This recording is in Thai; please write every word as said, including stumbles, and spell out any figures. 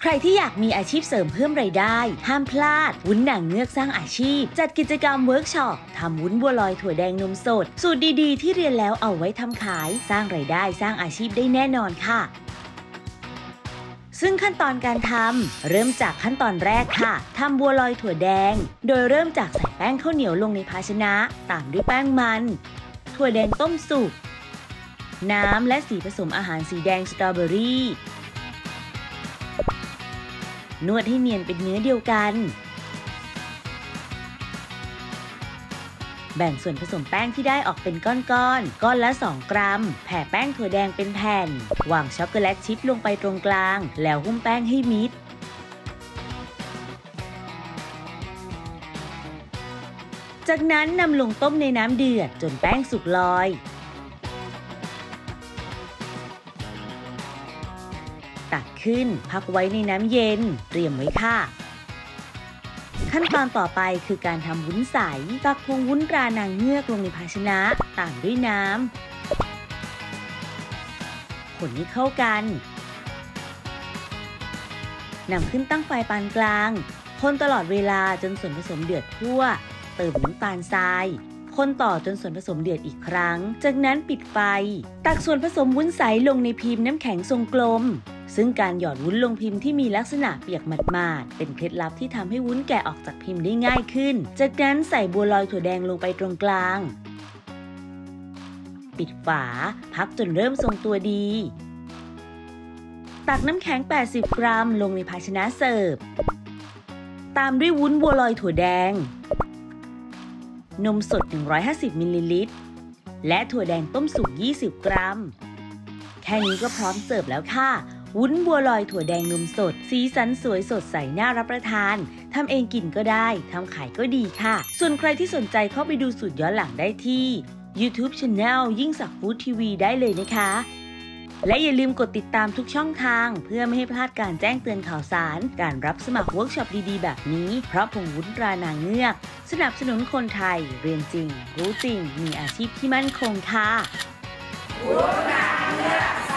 ใครที่อยากมีอาชีพเสริมเพิ่มรายได้ห้ามพลาดวุ้นหนังเงือกสร้างอาชีพจัดกิจกรรมเวิร์กช็อปทำวุ้นบัวลอยถั่วแดงนมสดสูตรดีๆที่เรียนแล้วเอาไว้ทำขายสร้างรายได้สร้างอาชีพได้แน่นอนค่ะซึ่งขั้นตอนการทำเริ่มจากขั้นตอนแรกค่ะทำบัวลอยถั่วแดงโดยเริ่มจากใส่แป้งข้าวเหนียวลงในภาชนะตามด้วยแป้งมันถั่วแดงต้มสุกน้ำและสีผสมอาหารสีแดงสตรอเบอรี่นวดให้เนียนเป็นเนื้อเดียวกันแบ่งส่วนผสมแป้งที่ได้ออกเป็นก้อนๆ ก้อนละสองกรัมแผ่แป้งถั่วแดงเป็นแผ่นวางช็อกโกแลตชิพลงไปตรงกลางแล้วหุ้มแป้งให้มิดจากนั้นนำลงต้มในน้ำเดือดจนแป้งสุกลอยตักขึ้นพักไว้ในน้ำเย็นเตรียมไว้ค่ะขั้นตอนต่อไปคือการทำวุ้นใสตักพวงวุ้นตรานางเงือกลงในภาชนะตามด้วยน้ำคนให้เข้ากันนำขึ้นตั้งไฟปานกลางคนตลอดเวลาจนส่วนผสมเดือดทั่วเติมน้ำตาลทรายคนต่อจนส่วนผสมเดือดอีกครั้งจากนั้นปิดไฟตักส่วนผสมวุ้นใสลงในพิมพ์น้ำแข็งทรงกลมซึ่งการหยอดวุ้นลงพิมพ์ที่มีลักษณะเปียกหมาดๆเป็นเคล็ดลับที่ทำให้วุ้นแกะออกจากพิมพ์ได้ง่ายขึ้นจากนั้นใส่บัวลอยถั่วแดงลงไปตรงกลางปิดฝาพักจนเริ่มทรงตัวดีตักน้ำแข็งแปดสิบกรัมลงในภาชนะเสิร์ฟตามด้วยวุ้นบัวลอยถั่วแดงนมสดหนึ่งร้อยห้าสิบมิลลิลิตรและถั่วแดงต้มสุกยี่สิบกรัมแค่นี้ก็พร้อมเสิร์ฟแล้วค่ะวุ้นบัวลอยถั่วแดงนมสดสีสันสวยสดใสน่ารับประทานทำเองกินก็ได้ทำขายก็ดีค่ะส่วนใครที่สนใจเข้าไปดูสูตรย้อนหลังได้ที่ YouTube Channel ยิ่งศักดิ์ฟู้ดทีวีได้เลยนะคะและอย่าลืมกดติดตามทุกช่องทางเพื่อไม่ให้พลาดการแจ้งเตือนข่าวสารการรับสมัครเวิร์กช็อปดีๆแบบนี้เพราะผงวุ้นตรานางเงือกสนับสนุนคนไทยเรียนจริงรู้จริงมีอาชีพที่มั่นคงค่ะวุ้นตรานางเงือก